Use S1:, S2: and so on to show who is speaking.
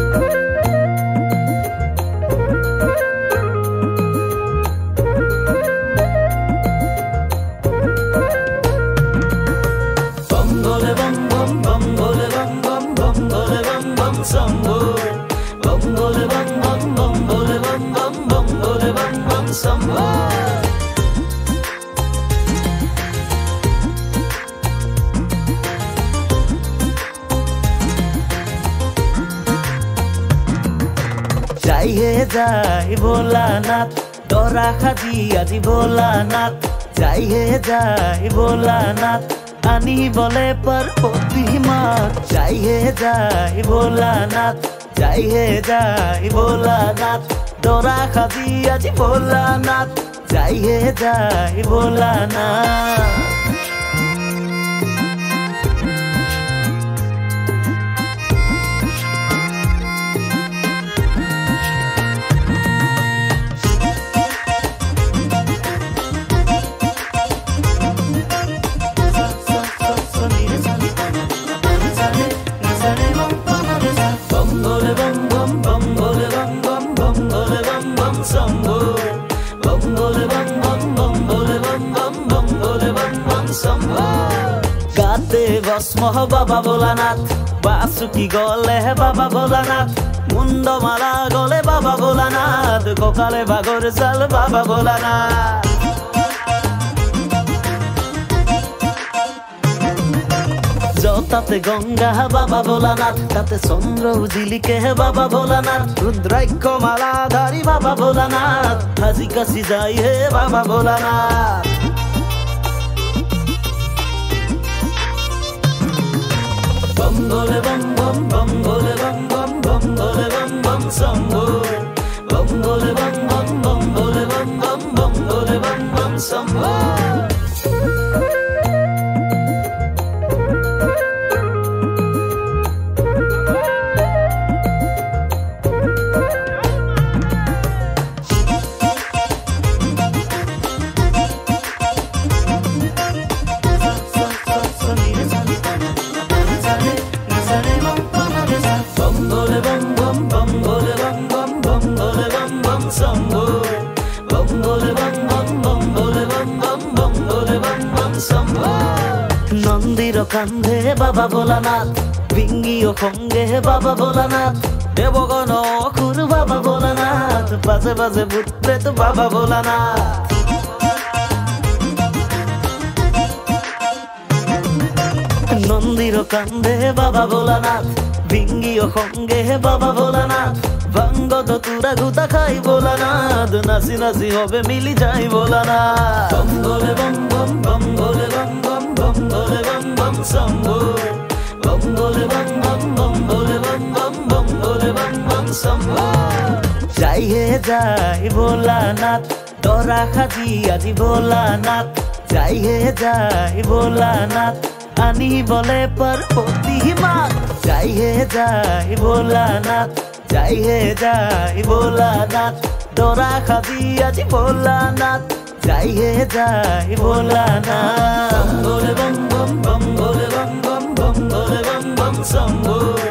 S1: যাই হে যাই ভোলানাথ তোরা খাজি আজি ভোলানাথ যাই হে যাই ভোলানাথ আনি বলে পার্বতী মা যাই হে যাই ভোলানাথ যাই হে যাই ভোলানাথ তোরা খাজি আজি ভোলানাথ যাই হে যাই ভোলানাথ গাতে ভস্ম বাবা ভোলানাথ বাসুকি গলে বাবা ভোলানাথ মুন্ডমালা গলে বাবা ভোলানাথ ককালে বাগর চাল বাবা ভোলানাথ যতাতে গঙ্গা বাবা ভোলানাথ তাতে চন্দ্র জিলিকে বাবা ভোলানাথ রুদ্রাক্ষ মালা ধারি বাবা ভোলানাথ হাজি কাশি যাই হে বাবা Bholanath bum bole bum bum bum bole bum bum bum bole bum bum sambo bum bole bum bum bum bole bum bum bum bole bum bum sambo নন্দীর কান্ধে বাবা ভোলানাথ ভিঙ্গিও খঙ্গে বাবা ভোলানাথ দেবগণ অকুর বাবা ভোলানাথ বাজে বাজে ভূতে তো বাবা ভোলানাথ নন্দীর কান্ধে বাবা ভোলানাথ ভিঙ্গিও খঙ্গে বাবা ভোলানাথ ভাঙ্গ তুরা গুতা খাই ভোলানাথ নাচি নাচি হবে মিলি যাই ভোলানাথ বম বলে বম বম বম বলে বম বম বম বলে বম বম শম্ভু বম বলে বম বম বম বলে বম বম বম বলে বম বম শম্ভু যাই হে যাই ভোলানাথ তোরা খাজি আজি ভোলানাথ যাই হে যাই ভোলানাথ আনি বলে পার্বতী মা যাই হে যাই ভোলানাথ যাই হে যাই ভোলানাথ তোরা খাজি আজি ভোলানাথ যাই হে যাই ভোলানাথ বম বলে বম বম বম বলে বম বম বম বলে বম বম শম্ভু